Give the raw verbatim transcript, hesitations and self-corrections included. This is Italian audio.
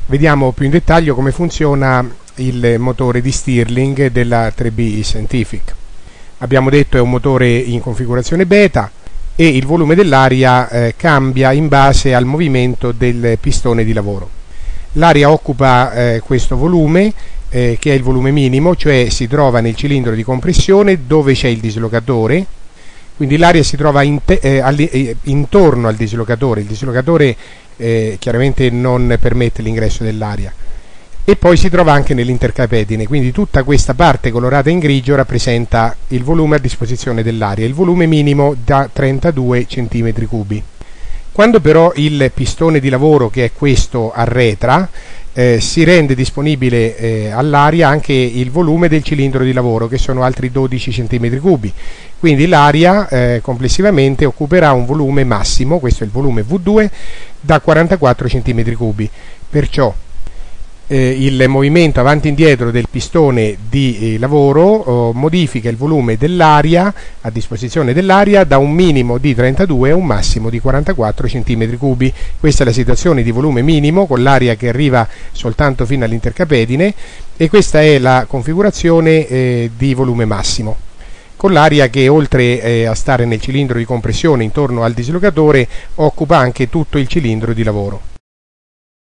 Vediamo più in dettaglio come funziona il motore di Stirling della tre B Scientific. Abbiamo detto è un motore in configurazione beta e il volume dell'aria eh, cambia in base al movimento del pistone di lavoro. L'aria occupa eh, questo volume eh, che è il volume minimo, cioè si trova nel cilindro di compressione dove c'è il dislocatore, quindi l'aria si trova in te, eh, all, eh, intorno al dislocatore, il dislocatore eh, chiaramente non permette l'ingresso dell'aria, e poi si trova anche nell'intercapedine, quindi tutta questa parte colorata in grigio rappresenta il volume a disposizione dell'aria, il volume minimo da trentadue centimetri cubi. Quando però il pistone di lavoro, che è questo, arretra, eh, si rende disponibile eh, all'aria anche il volume del cilindro di lavoro, che sono altri dodici centimetri cubi. Quindi l'aria eh, complessivamente occuperà un volume massimo, questo è il volume V due, da quarantaquattro centimetri cubi. Perciò eh, il movimento avanti e indietro del pistone di eh, lavoro oh, modifica il volume dell'aria a disposizione dell'aria da un minimo di trentadue a un massimo di quarantaquattro centimetri cubi. Questa è la situazione di volume minimo, con l'aria che arriva soltanto fino all'intercapedine, e questa è la configurazione eh, di volume massimo, con l'aria che oltre eh, a stare nel cilindro di compressione intorno al dislocatore occupa anche tutto il cilindro di lavoro.